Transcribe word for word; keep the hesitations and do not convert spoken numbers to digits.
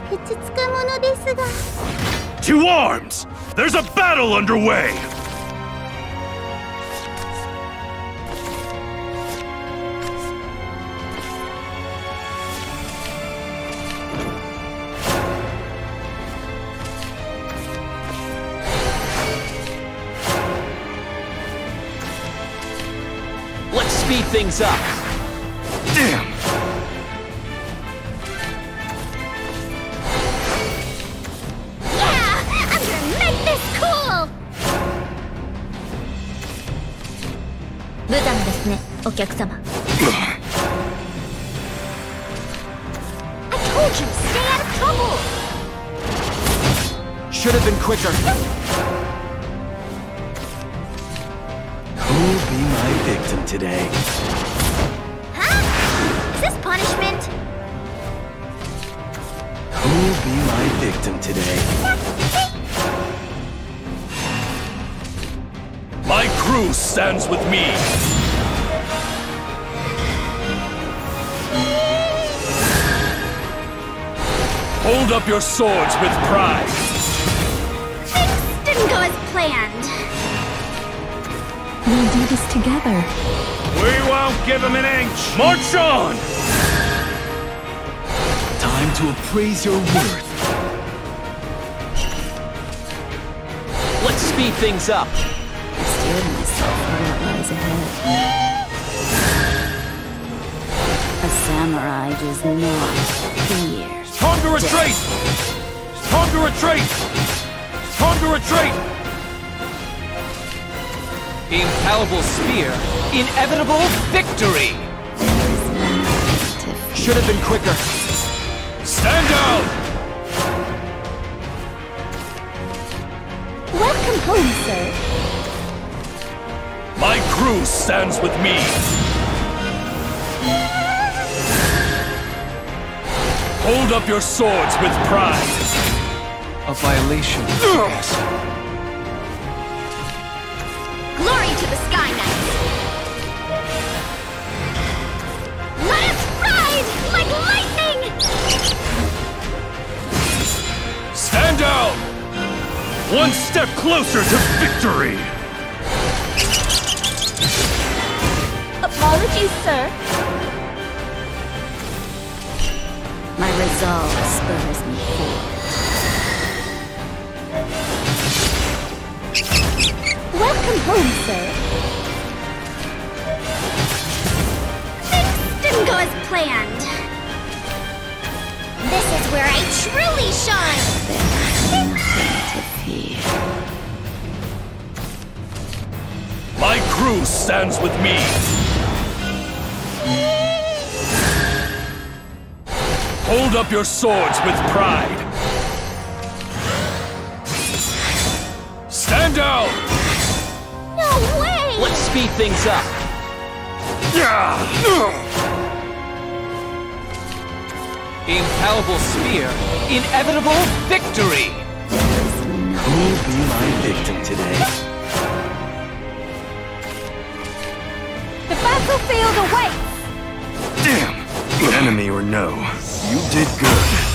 To arms! There's a battle underway! Let's speed things up. Damn! Yeah! I'm gonna make this cool! 無残ですね、お客様。I told you, stay out of trouble! Should have been quicker. Who'll be my victim today? Huh? Is this punishment? Who'll be my victim today? My crew stands with me! Hold up your swords with pride! Things didn't go as planned. We'll do this together. We won't give him an inch! March on! Time to appraise your worth. Let's speed things up. I steeled myself for what lies ahead. A samurai does not fear. Time to retreat! Time to retreat! Time to retreat! Infallible spear. Inevitable victory! Should have been quicker. Stand down! Welcome home, sir. My crew stands with me! Hold up your swords with pride! A violation, yes. Glory to the Sky Knights! Let us ride like lightning! Stand down! One step closer to victory! Apologies, sir. My resolve spurs me forward. Welcome home, sir. Things didn't go as planned. This is where I truly shine! There's nothing to fear. My crew stands with me! Hold up your swords with pride! Stand down! No way! Let's speed things up. Yeah! Infallible spear. Inevitable victory! Who'll be my victim today? The battlefield awaits! Damn! Enemy or no, you did good.